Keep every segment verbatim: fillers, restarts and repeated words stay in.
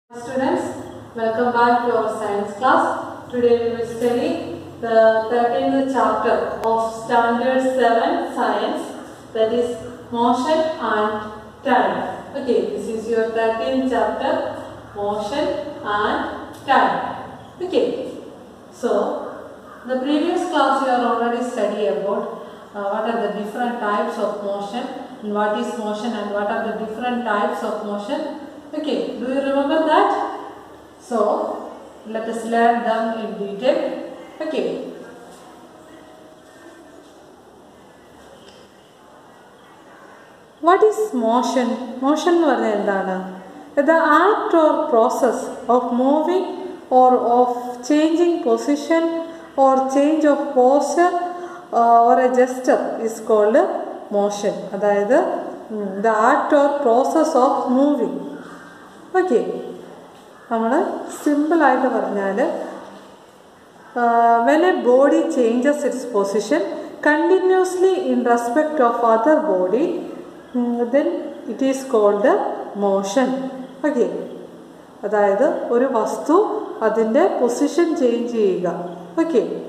Students, welcome back to our science class. Today we will study the thirteenth chapter of standard seven science, that is motion and time. Okay, this is your thirteenth chapter, motion and time. Okay, so the previous class we are already study about uh, what are the different types of motion and what is motion and what are the different types of motion. Okay, do you remember that? So, let us learn them in detail. Okay. What is motion? Motion is the act or process of moving or of changing position or change of posture uh, or a gesture is called motion. That is the, the act or process of moving. Okay, we simple uh, when a body changes its position continuously in respect of other body, then it is called motion. Okay, that is one vastu adinte position change cheyyuka. Okay,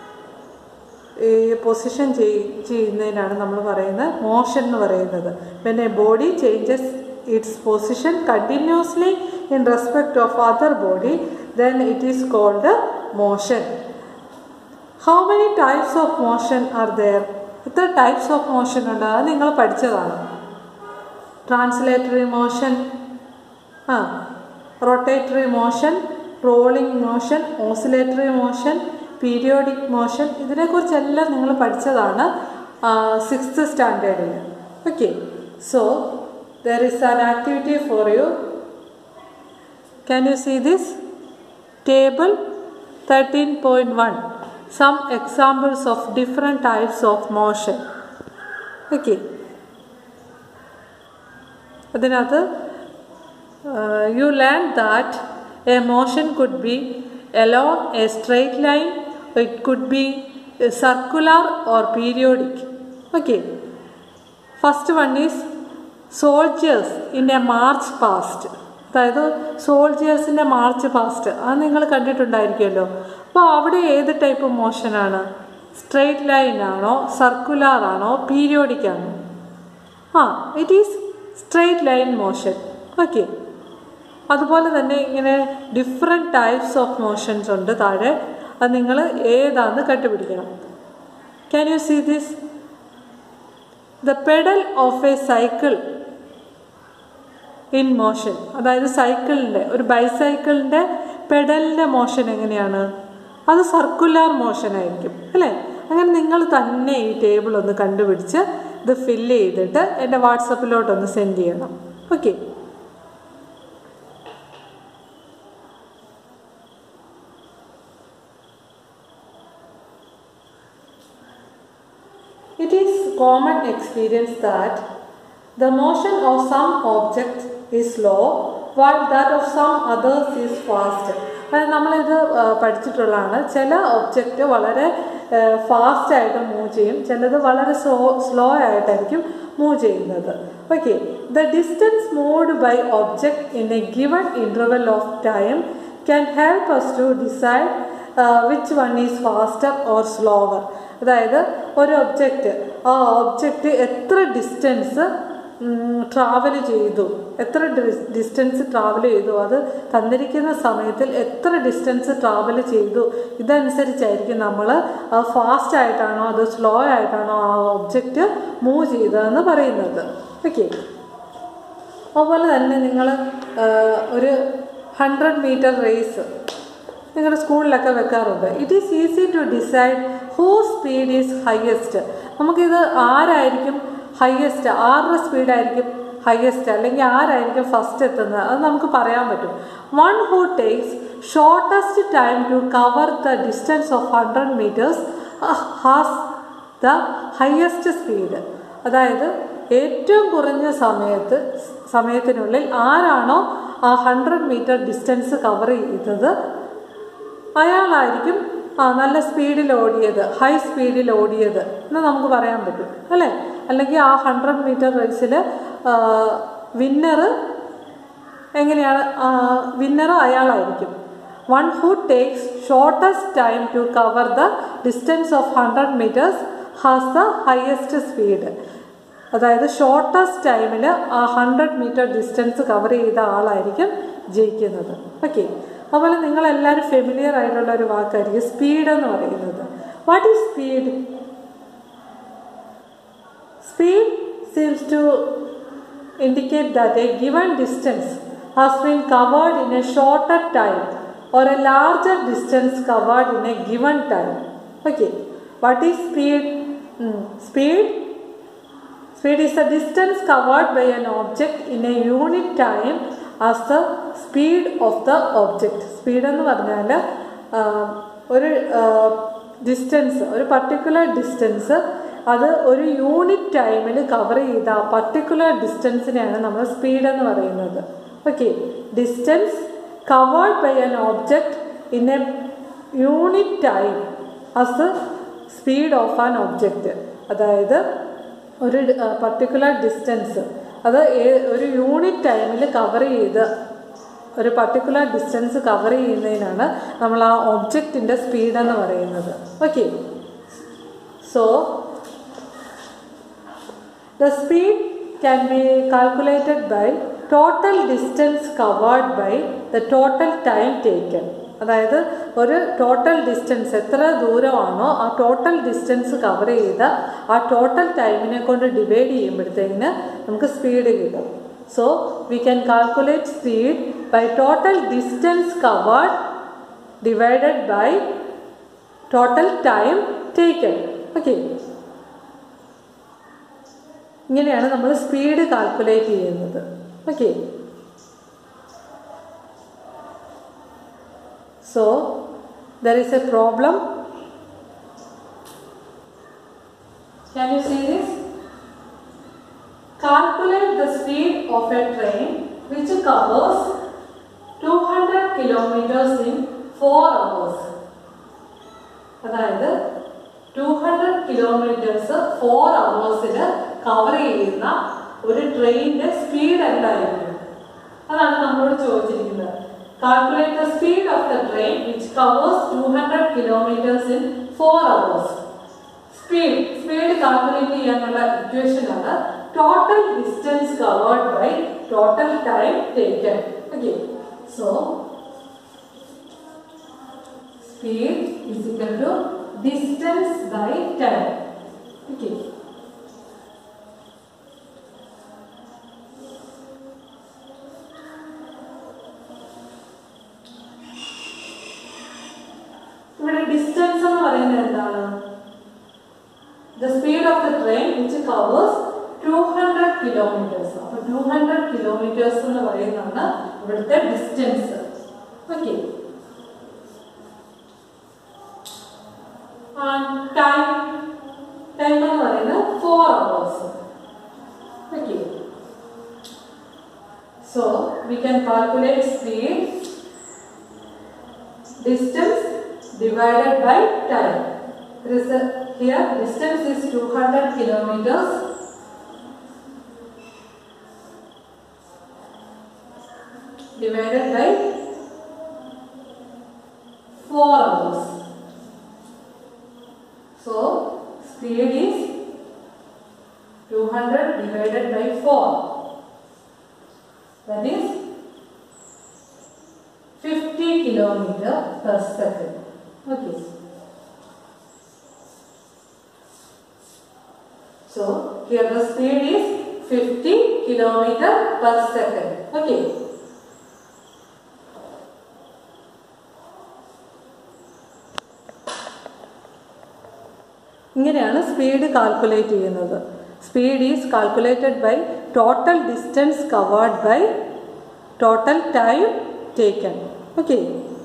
a position change cheyyunnayinanu nammal parayunna motion ennu parayunnathu. When a body changes its position continuously in respect of other body, then it is called motion. How many types of motion are there? What types of motion are there? Translatory motion, uh, rotatory motion, rolling motion, oscillatory motion, periodic motion. This is uh, sixth standard. Okay, so there is an activity for you. Can you see this? Table thirteen point one. Some examples of different types of motion. Okay. Another, uh, you learned that a motion could be along a straight line, it could be circular or periodic. Okay. First one is soldiers in a march past. That is, soldiers in a march past. That is what type of motion? Straight line, circular, periodic. Ah, it is straight line motion. Okay. That's different types of motions. Can you see this? The pedal of a cycle in motion. That is cycle, or bicycle pedal motion. That is circular motion. You can table on the fill it and a WhatsApp load on the send. Okay. It is common experience that the motion of some object is slow while that of some others is fast. We have studied some objects are fast and move, some are slow and move. Okay. The distance moved by object in a given interval of time can help us to decide uh, which one is faster or slower. That is, one object, a object etra distance um, travel cheyidu, etra distance travel cheyidu, adu thandirikkunna samayathil etra distance travel cheyidu, idanusaരിച്ചായിരിക്കും നമ്മൾ fast ആയിട്ടാണോ അതോ slow ആയിട്ടാണോ ആ object move ചെയ്തതെന്ന് പറയുന്നത്. Okay. അതുപോലെ തന്നെ നിങ്ങൾ ഒരു hundred meter race നിങ്ങളുടെ സ്കൂളിലൊക്കെ വെക്കാറുണ്ട്. It is easy to decide whose speed is highest. നമുക്കിത് ആരായിരിക്കും ഹയസ്റ്റ്, ആരുടെ സ്പീഡായിരിക്കും ഹയസ്റ്റ്, അല്ലെങ്കിൽ ആരായിരിക്കും ഫസ്റ്റ് എത്തുന്നത്, അത് നമുക്ക് പറയാൻ പറ്റും. One who takes shortest time to cover the distance of hundred meters has the highest speed. അതായത് ഏറ്റവും കുറഞ്ഞ സമയത്ത് സമയത്തിനുള്ളിൽ ആരാണോ ആ ഹൺഡ്രഡ് മീറ്റർ ഡിസ്റ്റൻസ് കവർ ചെയ്തത് അയാളായിരിക്കും ആ നല്ല സ്പീഡിൽ ഓടിയത്, ഹൈ സ്പീഡിൽ ഓടിയത് എന്ന് നമുക്ക് പറയാൻ പറ്റും അല്ലേ. അല്ലെങ്കിൽ ആ ഹൺഡ്രഡ് മീറ്റർ റേസിൽ വിന്നർ എങ്ങനെയാണ് വിന്നർ അയാളായിരിക്കും. One who takes shortest time to cover the distance of hundred meters has the highest speed. അതായത് ഷോർട്ടസ്റ്റ് ടൈമിൽ ആ ഹൺഡ്രഡ് മീറ്റർ ഡിസ്റ്റൻസ് കവർ ചെയ്ത ആളായിരിക്കും ജയിക്കുന്നത്. ഓക്കെ, അതുപോലെ നിങ്ങളെല്ലാവരും ഫെമിലിയർ ആയിട്ടുള്ള ഒരു വാക്കായിരിക്കും സ്പീഡ് എന്ന് പറയുന്നത്. What is speed? Speed seems to indicate that a given distance has been covered in a shorter time or a larger distance covered in a given time. Okay, what is speed? Hmm. Speed speed is the distance covered by an object in a unit time as the speed of the object. Speed എന്ന് പറഞ്ഞാൽ ഒരു distance, ഒരു particular distance അത് ഒരു unit ടൈമിൽ cover ചെയ്ത ആ particular ഡിസ്റ്റൻസിനെയാണ് നമ്മൾ സ്പീഡ് എന്ന് പറയുന്നത്. Okay, distance covered by an object in a unit time as the speed of an object. അതായത് ഒരു പർട്ടിക്കുലർ ഡിസ്റ്റൻസ് അത് ഒരു യൂണിറ്റ് ടൈമിൽ കവർ ചെയ്ത് ഒരു പർട്ടിക്കുലർ ഡിസ്റ്റൻസ് കവർ ചെയ്യുന്നതിനാണ് നമ്മൾ ആ ഒബ്ജക്റ്റിൻ്റെ സ്പീഡ് എന്ന് പറയുന്നത്. Okay, so the speed can be calculated by total distance covered by the total time taken. അതായത് ഒരു ടോട്ടൽ ഡിസ്റ്റൻസ് എത്ര ദൂരമാണോ ആ ടോട്ടൽ ഡിസ്റ്റൻസ് കവർ ചെയ്ത ആ ടോട്ടൽ ടൈമിനെ കൊണ്ട് ഡിവൈഡ് ചെയ്യുമ്പോഴത്തേക്കിന് നമുക്ക് സ്പീഡ് കിട്ടും. So we can calculate speed by total distance covered divided by total time taken. Okay, ഇങ്ങനെയാണ് നമ്മൾ സ്പീഡ് കാൽക്കുലേറ്റ് ചെയ്യുന്നത്. Okay, so there is a problem. Can you see this? Calculate the speed of a train which covers two hundred kilometers in four hours. അതായത് two hundred kilometers four അവേഴ്സിൽ cover ചെയ്യുന്ന ഒരു ട്രെയിനിൻ്റെ speed എന്തായിരിക്കും? അതാണ് നമ്മളോട് ചോദിച്ചിരിക്കുന്നത്. Calculate the speed of the train which covers two hundred kilometers in four hours. Speed speed calculate ചെയ്യാനുള്ള ഇക്വേഷനാണ് total distance covered by total time taken. Okay, so speed is equal to distance by time. Okay, ഇവിടെ distance എന്ന് പറയുന്നത് എന്താണ്? the speed of the train which covers two hundred kilometers. അപ്പോൾ two hundred kilometers എന്ന് പറയുന്നതാണ് ഇവിടുത്തെ distance. Okay, time time എന്ന് പറയുന്നത് four hours. Okay, so we can calculate speed distance divided by time. Here distance is two hundred kilometers divided by four hours. So speed is two hundred divided by four, that is fifty kilometers per second. Okay, so here the speed is fifty kilometers per second. Okay, ഇങ്ങനെയാണ് speed calculate ചെയ്യുന്നത്. Speed is calculated by total distance covered by total time taken. Okay,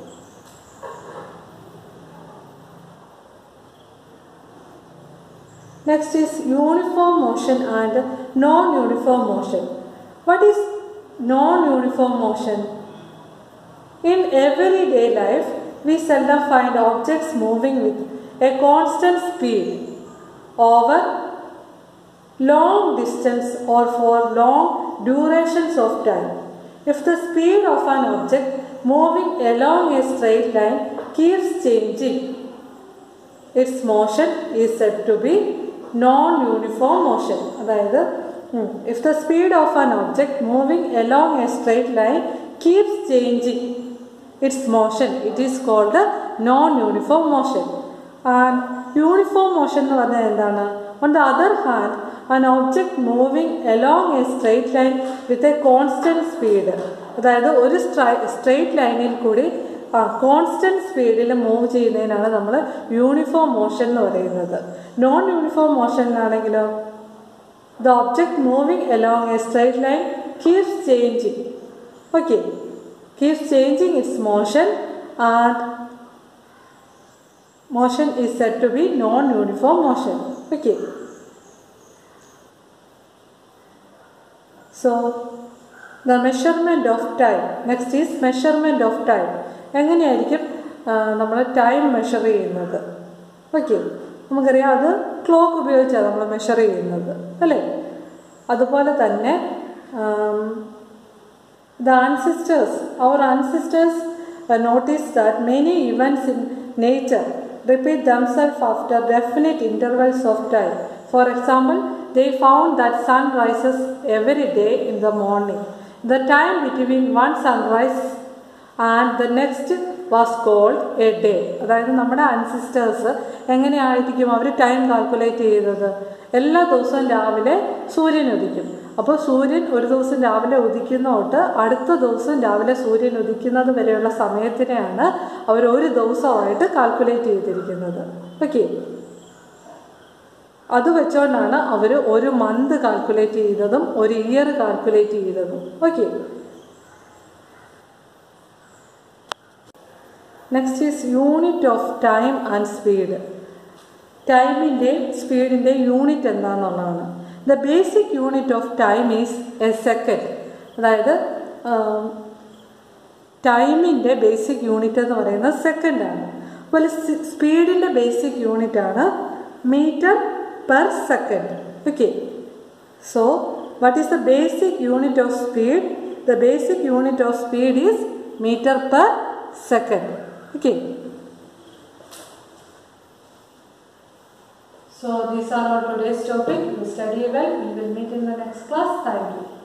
next is uniform motion and non-uniform motion. What is non-uniform motion? In everyday life, we seldom find objects moving with a constant speed over long distance or for long durations of time. If the speed of an object moving along a straight line keeps changing, its motion is said to be non-uniform motion. അതായത് if the speed of an object moving along a straight line keeps changing its motion, it is called a non-uniform motion. And uniform motion എന്ന് പറഞ്ഞാൽ എന്താണ്? On the other hand, an object moving along a straight line with a constant speed, അതായത് ഒരു straight ലൈനിൽ കൂടി constant സ്പീഡിൽ move ചെയ്യുന്നതിനാണ് നമ്മൾ യൂണിഫോം മോഷൻ എന്ന് പറയുന്നത്. നോൺ യൂണിഫോം മോഷനിലാണെങ്കിലോ the object moving along a straight line keeps changing. Okay, keeps changing its motion, and motion is said to be non-uniform motion. Okay. So, the measurement of time. Next is measurement of time. എങ്ങനെയായിരിക്കും നമ്മൾ time measure ചെയ്യുന്നത്? Okay, നമുക്കറിയാം അത് clock ഉപയോഗിച്ചാണ് നമ്മൾ measure ചെയ്യുന്നത് അല്ലേ? അതുപോലെ തന്നെ the ancestors, our ancestors uh, noticed that many events in nature repeat themselves after definite intervals of time. For example, they found that sun rises every day in the morning. The time between one sunrise and the next was called a day. അതായത് നമ്മുടെ ancestors എങ്ങനെയായിരിക്കും അവർ time calculate ചെയ്തത്? എല്ലാ ദിവസവും രാവിലെ സൂര്യൻ ഉദിക്കും. അപ്പോൾ സൂര്യൻ ഒരു ദിവസം രാവിലെ ഉദിക്കുന്ന തൊട്ട് അടുത്ത ദിവസം രാവിലെ സൂര്യൻ ഉദിക്കുന്നത് വരെയുള്ള സമയത്തിനെയാണ് അവർ ഒരു ദിവസമായിട്ട് കാൽക്കുലേറ്റ് ചെയ്തിരിക്കുന്നത്. ഓക്കെ, അത് വെച്ചുകൊണ്ടാണ് അവർ ഒരു മന്ത് കാൽക്കുലേറ്റ് ചെയ്തതും ഒരു ഇയർ കാൽക്കുലേറ്റ് ചെയ്തതും. Okay, next is unit of time and speed. ടൈമിൻ്റെ സ്പീഡിൻ്റെ യൂണിറ്റ് എന്താണെന്നുള്ളതാണ്. The basic unit of time is a second. അതായത് ടൈമിൻ്റെ ബേസിക് യൂണിറ്റ് എന്ന് പറയുന്നത് സെക്കൻഡാണ്. അതുപോലെ സ്പീഡിൻ്റെ ബേസിക് യൂണിറ്റാണ് meter per second. Okay, so what is the basic unit of speed? The basic unit of speed is meter per second. Okay, so these are our today's topic. You study well. We will meet in the next class. Thank you.